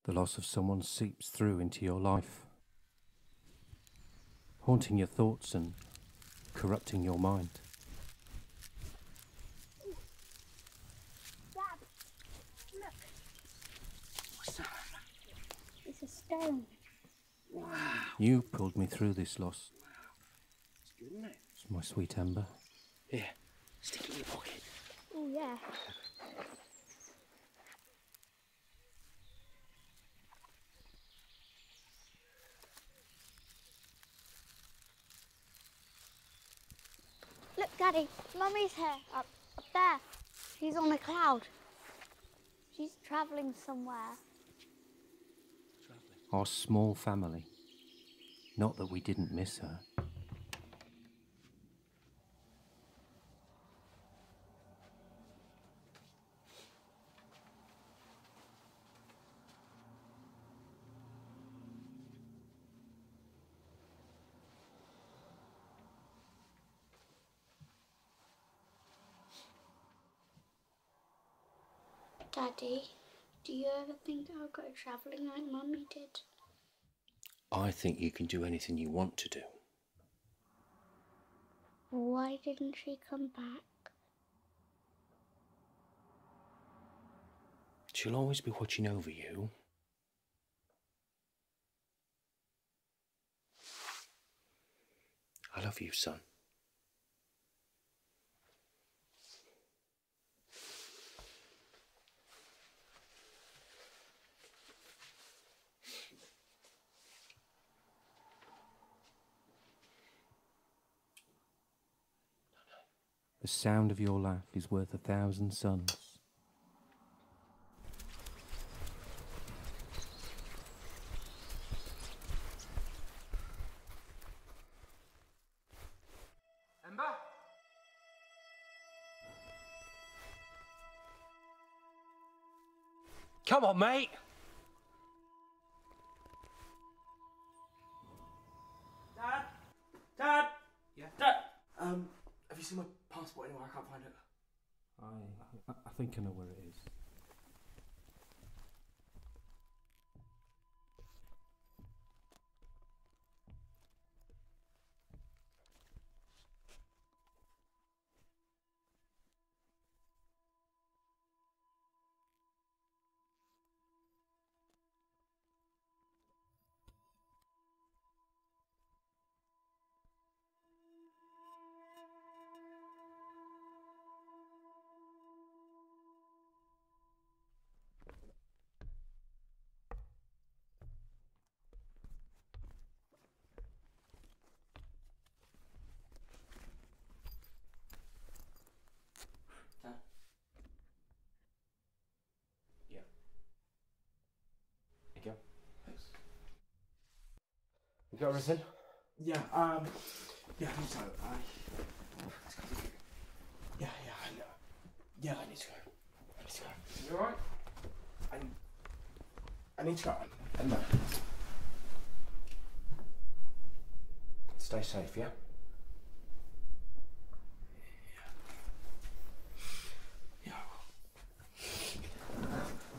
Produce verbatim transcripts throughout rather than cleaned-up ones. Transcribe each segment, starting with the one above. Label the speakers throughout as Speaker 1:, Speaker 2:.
Speaker 1: The loss of someone seeps through into your life, haunting your thoughts and corrupting your mind.
Speaker 2: Dad, look. What's that? It's a stone.
Speaker 3: Wow.
Speaker 1: You pulled me through this loss.
Speaker 3: It's good, isn't it?
Speaker 1: It's my sweet Ember.
Speaker 3: Here, stick it in your pocket.
Speaker 2: Oh, yeah. Look, Daddy, Mummy's here, up, up there. She's on a cloud. She's travelling somewhere.
Speaker 1: Our small family. Not that we didn't miss her.
Speaker 2: Daddy, do you ever think I'll go travelling like Mummy did?
Speaker 3: I think you can do anything you want to do.
Speaker 2: Why didn't she come back?
Speaker 3: She'll always be watching over you. I love you, son.
Speaker 1: The sound of your laugh is worth a thousand suns.
Speaker 4: Ember?
Speaker 3: Come on, mate!
Speaker 4: Dad? Dad? Yeah? Dad? Um, have you seen my passport anywhere? I can't find it.
Speaker 1: I, I think I know where it is.
Speaker 4: Dad?
Speaker 3: Yeah. Here you go.
Speaker 4: Thanks.
Speaker 3: You got everything?
Speaker 4: Yeah, um, yeah, I need to go. I... Yeah, yeah, I know. Yeah, I need to go. I need to go.
Speaker 3: You alright?
Speaker 4: I, I need to go. And no.
Speaker 3: Stay safe, yeah?
Speaker 4: Yeah, I will.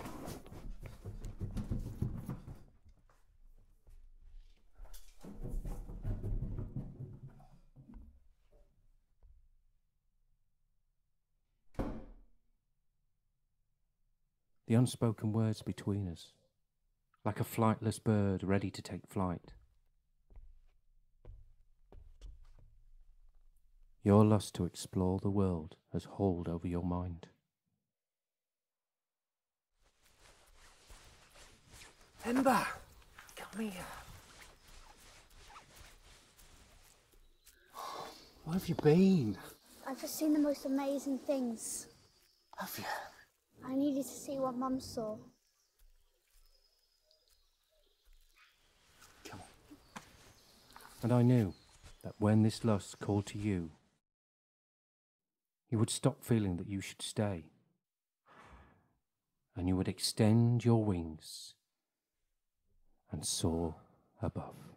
Speaker 1: The unspoken words between us, like a flightless bird ready to take flight. Your lust to explore the world has hold over your mind.
Speaker 3: Ember! Come here. Where have you been?
Speaker 2: I've just seen the most amazing things.
Speaker 3: Have you?
Speaker 2: I needed to see what Mum saw.
Speaker 3: Come on.
Speaker 1: And I knew that when this lust called to you, you would stop feeling that you should stay, and you would extend your wings and soar above.